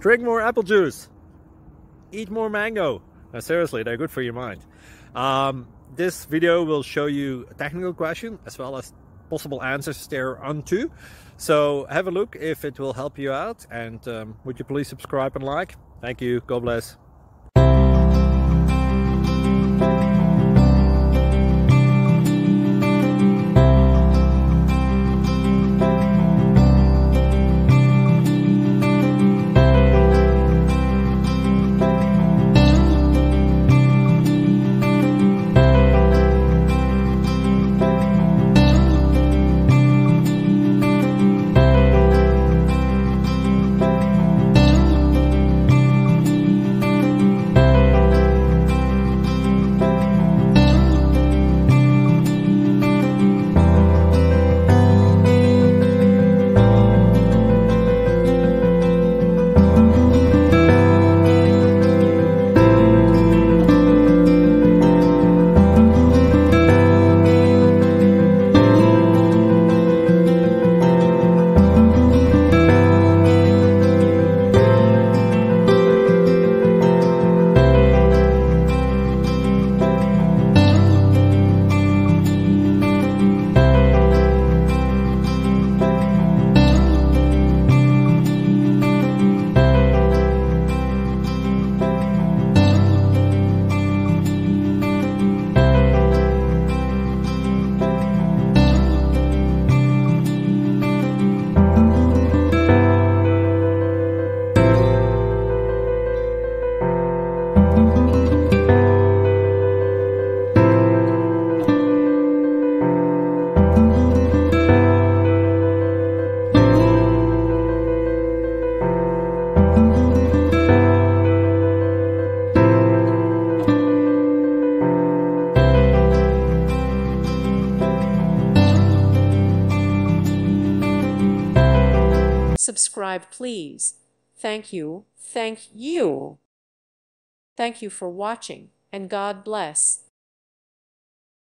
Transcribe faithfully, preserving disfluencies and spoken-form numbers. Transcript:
Drink more apple juice. Eat more mango. No, seriously, they're good for your mind. Um, this video will show you a technical question as well as possible answers thereunto. So have a look if it will help you out, and um, would you please subscribe and like? Thank you. God bless. Subscribe, please. Thank you. Thank you. Thank you for watching, and God bless.